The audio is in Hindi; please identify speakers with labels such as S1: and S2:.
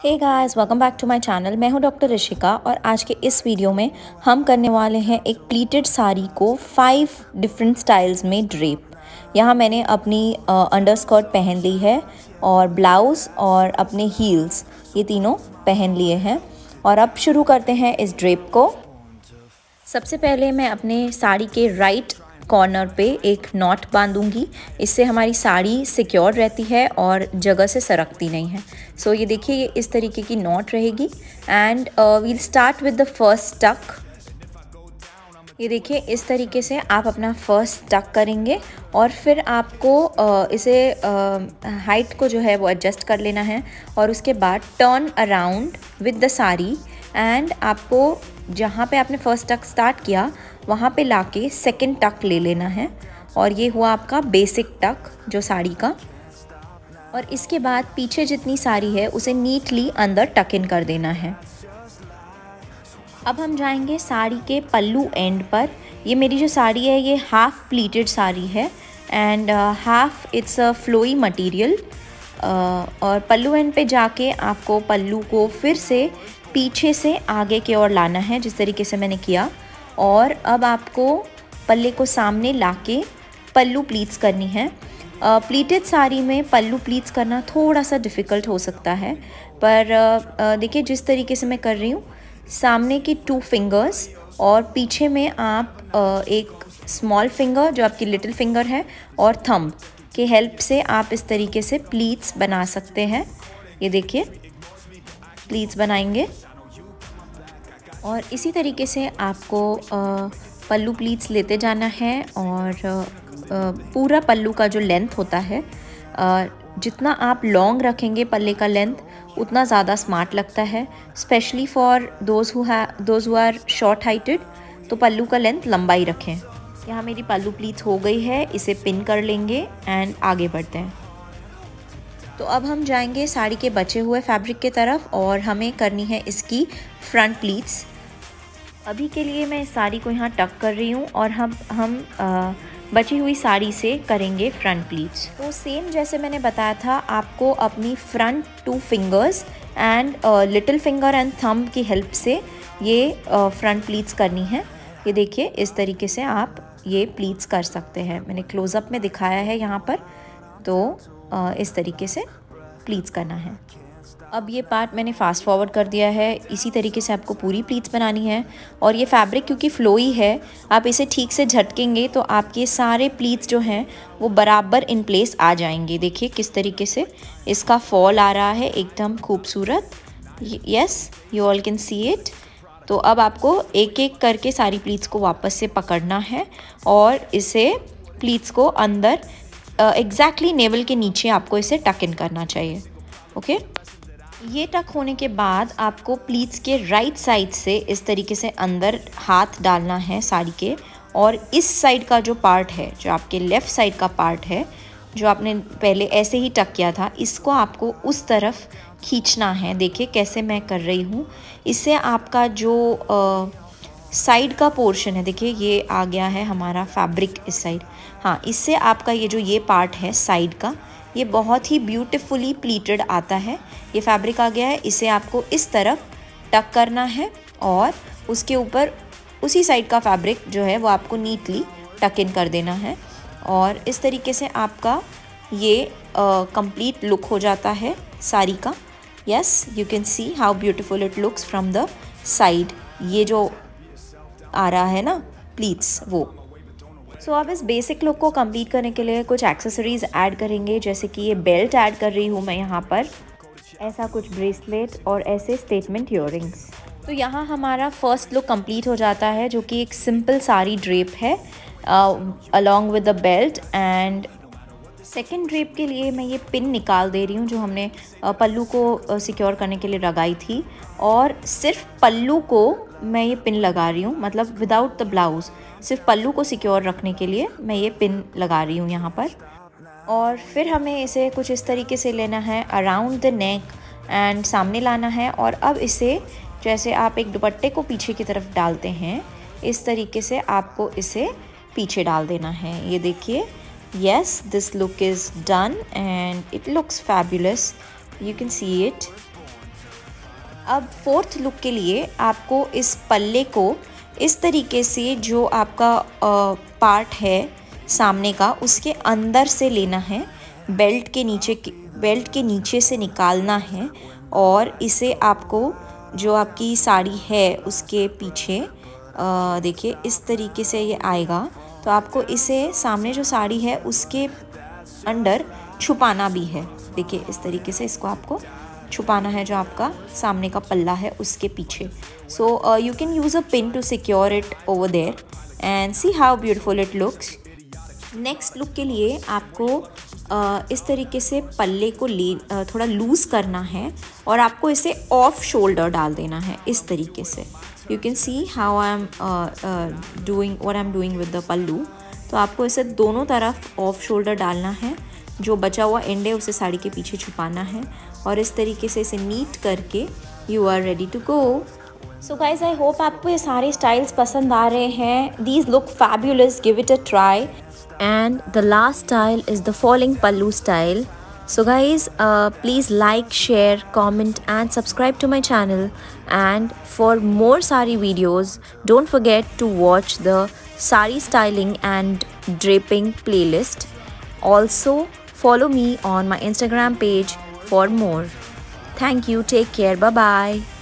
S1: Hey guys, welcome back to my channel. मैं हूं डॉक्टर ऋषिका और आज के इस वीडियो में हम करने वाले हैं एक प्लीटेड साड़ी को 5 डिफरेंट स्टाइल्स में ड्रेप। यहाँ मैंने अपनी अंडरस्कर्ट पहन ली है और ब्लाउज़ और अपने हील्स ये तीनों पहन लिए हैं। और अब शुरू करते हैं इस ड्रेप को। सबसे पहले मैं अपने साड़ी के राइट कॉर्नर पे एक नॉट बांधूंगी। इससे हमारी साड़ी सिक्योर रहती है और जगह से सरकती नहीं है। सो ये देखिए, ये इस तरीके की नॉट रहेगी and we'll start with the first tuck. ये देखिए, इस तरीके से आप अपना फर्स्ट टक करेंगे और फिर आपको इसे हाइट को जो है वो एडजस्ट कर लेना है और उसके बाद turn around with the sari and आपको जहाँ पे आपने फर्स्ट टक स्टार्ट किया वहाँ पे लाके सेकंड टक ले लेना है। और ये हुआ आपका बेसिक टक जो साड़ी का। और इसके बाद पीछे जितनी साड़ी है उसे नीटली अंदर टक इन कर देना है। अब हम जाएंगे साड़ी के पल्लू एंड पर। ये मेरी जो साड़ी है ये हाफ प्लीटेड साड़ी है and half it's a flowy material. और पल्लू एंड पे जाके आपको पल्लू को फिर से पीछे से आगे की ओर लाना है, जिस तरीके से मैंने किया। और अब आपको पल्ले को सामने लाके पल्लू प्लीट्स करनी है। प्लीटेड साड़ी में पल्लू प्लीट्स करना थोड़ा सा डिफ़िकल्ट हो सकता है, पर देखिए जिस तरीके से मैं कर रही हूँ, सामने की 2 फिंगर्स और पीछे में आप एक स्मॉल फिंगर जो आपकी लिटिल फिंगर है और थंब के हेल्प से आप इस तरीके से प्लीट्स बना सकते हैं। ये देखिए, प्लीट्स बनाएंगे और इसी तरीके से आपको पल्लू प्लीट्स लेते जाना है। और पूरा पल्लू का जो लेंथ होता है, जितना आप लॉन्ग रखेंगे पल्ले का लेंथ उतना ज़्यादा स्मार्ट लगता है, specially for those who are short heighted. तो पल्लू का लेंथ लंबा ही रखें। यहाँ मेरी पल्लू प्लीट्स हो गई है, इसे पिन कर लेंगे एंड आगे बढ़ते हैं। तो अब हम जाएंगे साड़ी के बचे हुए फैब्रिक के तरफ और हमें करनी है इसकी फ्रंट प्लीट्स। अभी के लिए मैं इस साड़ी को यहाँ टक कर रही हूँ और हम बची हुई साड़ी से करेंगे फ्रंट प्लीट्स। तो सेम जैसे मैंने बताया था, आपको अपनी front 2 fingers and little finger and thumb की हेल्प से ये फ्रंट प्लीट्स करनी है। ये देखिए, इस तरीके से आप ये प्लीट्स कर सकते हैं। मैंने क्लोज़अप में दिखाया है यहाँ पर, तो इस तरीके से प्लीट्स करना है। अब ये पार्ट मैंने फास्ट फॉरवर्ड कर दिया है। इसी तरीके से आपको पूरी प्लीट्स बनानी है। और ये फैब्रिक क्योंकि फ्लोई है, आप इसे ठीक से झटकेंगे तो आपके सारे प्लीट्स जो हैं वो बराबर इन प्लेस आ जाएंगे। देखिए किस तरीके से इसका फॉल आ रहा है, एकदम खूबसूरत। Yes, you all can see it. तो अब आपको एक एक करके सारी प्लीट्स को वापस से पकड़ना है और इसे प्लीट्स को अंदर एग्जैक्टली नेवल के नीचे आपको इसे टक इन करना चाहिए। ओके, ये टक होने के बाद आपको प्लीट्स के राइट साइड से इस तरीके से अंदर हाथ डालना है साड़ी के। और इस साइड का जो पार्ट है, जो आपके लेफ़्ट साइड का पार्ट है, जो आपने पहले ऐसे ही टक किया था, इसको आपको उस तरफ खींचना है। देखिए कैसे मैं कर रही हूँ। इससे आपका जो साइड का पोर्शन है, देखिए ये आ गया है हमारा फैब्रिक इस साइड। हाँ, इससे आपका ये जो ये पार्ट है साइड का, ये बहुत ही ब्यूटीफुली प्लीटेड आता है। ये फैब्रिक आ गया है, इसे आपको इस तरफ टक करना है और उसके ऊपर उसी साइड का फैब्रिक जो है वो आपको नीटली टक इन कर देना है। और इस तरीके से आपका ये कंप्लीट लुक हो जाता है साड़ी का। Yes, you can see how beautiful it looks from the side. ये जो आ रहा है ना प्लीट्स, वो। सो अब इस बेसिक लुक को कंप्लीट करने के लिए कुछ एक्सेसरीज ऐड करेंगे, जैसे कि ये बेल्ट ऐड कर रही हूँ मैं यहाँ पर, ऐसा कुछ ब्रेसलेट और ऐसे स्टेटमेंट इयररिंग्स। तो यहाँ हमारा फर्स्ट लुक कंप्लीट हो जाता है, जो कि एक सिंपल साड़ी ड्रेप है along with the belt. And second drape के लिए मैं ये पिन निकाल दे रही हूँ जो हमने पल्लू को सिक्योर करने के लिए लगाई थी। और सिर्फ पल्लू को मैं ये पिन लगा रही हूँ, मतलब विदाउट द ब्लाउज़, सिर्फ पल्लू को सिक्योर रखने के लिए मैं ये पिन लगा रही हूँ यहाँ पर। और फिर हमें इसे कुछ इस तरीके से लेना है अराउंड द नेक एंड सामने लाना है। और अब इसे जैसे आप एक दुपट्टे को पीछे की तरफ डालते हैं, इस तरीके से आपको इसे पीछे डाल देना है। ये देखिए, yes, this look is done and it looks fabulous. You can see it. अब फोर्थ लुक के लिए आपको इस पल्ले को इस तरीके से जो आपका पार्ट है सामने का उसके अंदर से लेना है, बेल्ट के नीचे से निकालना है और इसे आपको जो आपकी साड़ी है उसके पीछे देखिए इस तरीके से ये आएगा। तो आपको इसे सामने जो साड़ी है उसके अंदर छुपाना भी है। देखिए इस तरीके से इसको आपको छुपाना है जो आपका सामने का पल्ला है उसके पीछे। So you can use a pin to secure it over there and see how beautiful it looks. Next look के लिए आपको इस तरीके से पल्ले को थोड़ा लूज़ करना है और आपको इसे ऑफ शोल्डर डाल देना है इस तरीके से। You can see how I am doing what I am doing with the pallu. तो आपको इसे दोनों तरफ ऑफ शोल्डर डालना है, जो बचा हुआ एंड है उसे साड़ी के पीछे छुपाना है और इस तरीके से इसे नीट करके you are ready to go. So guys I hope आपको ये सारे स्टाइल्स पसंद आ रहे हैं। These look fabulous, give it a try. And the last style is the falling pallu style. So guys, please like, share, comment and subscribe to my channel. And for more sari videos, don't forget to watch the sari styling and draping playlist. Also follow me on my Instagram page for more. Thank you. Take care. Bye bye.